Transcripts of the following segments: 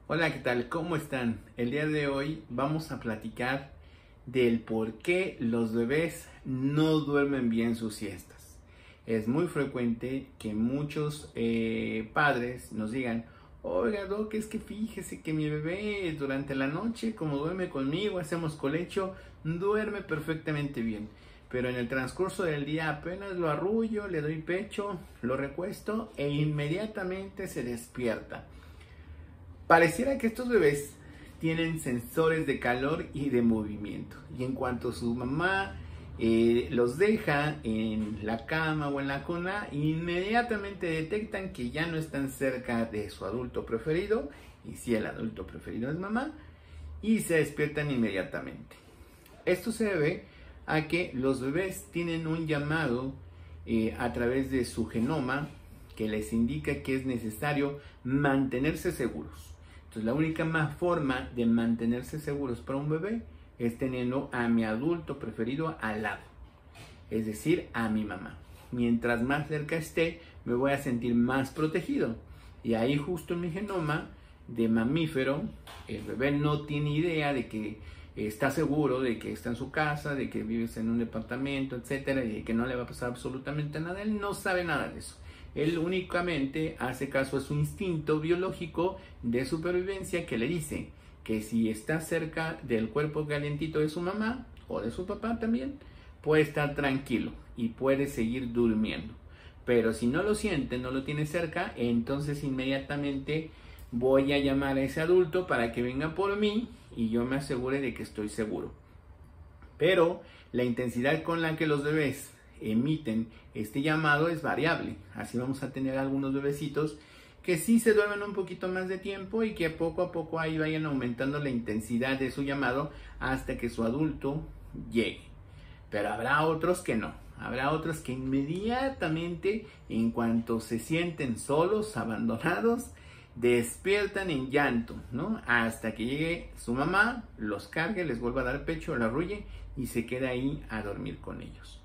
Hola, ¿qué tal? ¿Cómo están? El día de hoy vamos a platicar del por qué los bebés no duermen bien sus siestas. Es muy frecuente que muchos padres nos digan: oiga, Doc, es que fíjese que mi bebé durante la noche, como duerme conmigo, hacemos colecho, duerme perfectamente bien. Pero en el transcurso del día apenas lo arrullo, le doy pecho, lo recuesto e inmediatamente se despierta. Pareciera que estos bebés tienen sensores de calor y de movimiento, y en cuanto su mamá los deja en la cama o en la cuna, inmediatamente detectan que ya no están cerca de su adulto preferido, y si el adulto preferido es mamá, y se despiertan inmediatamente. Esto se debe a que los bebés tienen un llamado a través de su genoma que les indica que es necesario mantenerse seguros. Entonces, la única más forma de mantenerse seguros para un bebé es teniendo a mi adulto preferido al lado, es decir, a mi mamá. Mientras más cerca esté, me voy a sentir más protegido. Y ahí, justo en mi genoma de mamífero, el bebé no tiene idea de que está seguro, de que está en su casa, de que vives en un departamento, etcétera, y de que no le va a pasar absolutamente nada. Él no sabe nada de eso. Él únicamente hace caso a su instinto biológico de supervivencia, que le dice que si está cerca del cuerpo calientito de su mamá o de su papá también, puede estar tranquilo y puede seguir durmiendo. Pero si no lo siente, no lo tiene cerca, entonces inmediatamente voy a llamar a ese adulto para que venga por mí y yo me asegure de que estoy seguro. Pero la intensidad con la que los bebés emiten este llamado es variable. Así vamos a tener algunos bebecitos que sí se duermen un poquito más de tiempo y que poco a poco ahí vayan aumentando la intensidad de su llamado hasta que su adulto llegue. Pero habrá otros que no. Habrá otros que inmediatamente, en cuanto se sienten solos, abandonados, despiertan en llanto, ¿no? Hasta que llegue su mamá, los cargue, les vuelva a dar pecho, la arrulle y se queda ahí a dormir con ellos.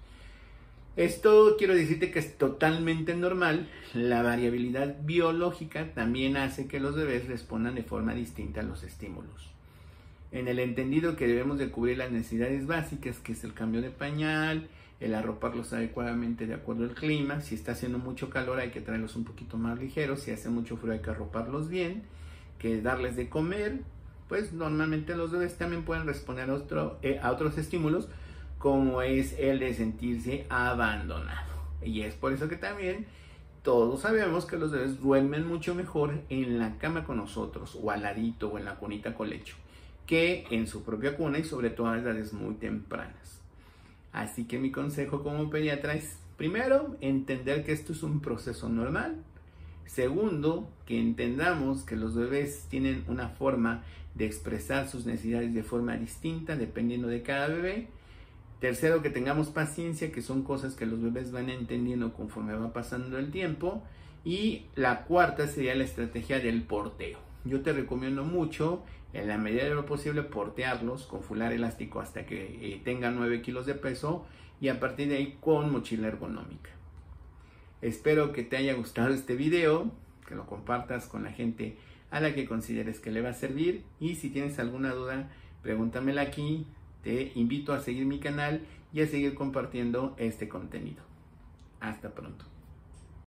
Esto quiero decirte que es totalmente normal. La variabilidad biológica también hace que los bebés respondan de forma distinta a los estímulos. En el entendido que debemos de cubrir las necesidades básicas, que es el cambio de pañal, el arroparlos adecuadamente de acuerdo al clima. Si está haciendo mucho calor hay que traerlos un poquito más ligeros, si hace mucho frío hay que arroparlos bien, que darles de comer. Pues normalmente los bebés también pueden responder a otros estímulos, como es el de sentirse abandonado. Y es por eso que también todos sabemos que los bebés duermen mucho mejor en la cama con nosotros, o al ladito, o en la cunita colecho, que en su propia cuna, y sobre todo a edades muy tempranas. Así que mi consejo como pediatra es, primero, entender que esto es un proceso normal. Segundo, que entendamos que los bebés tienen una forma de expresar sus necesidades de forma distinta dependiendo de cada bebé. Tercero, que tengamos paciencia, que son cosas que los bebés van entendiendo conforme va pasando el tiempo. Y la cuarta sería la estrategia del porteo. Yo te recomiendo mucho, en la medida de lo posible, portearlos con fular elástico hasta que tengan 9 kilos de peso, y a partir de ahí con mochila ergonómica. Espero que te haya gustado este video, que lo compartas con la gente a la que consideres que le va a servir, y si tienes alguna duda, pregúntamela aquí. Te invito a seguir mi canal y a seguir compartiendo este contenido. Hasta pronto.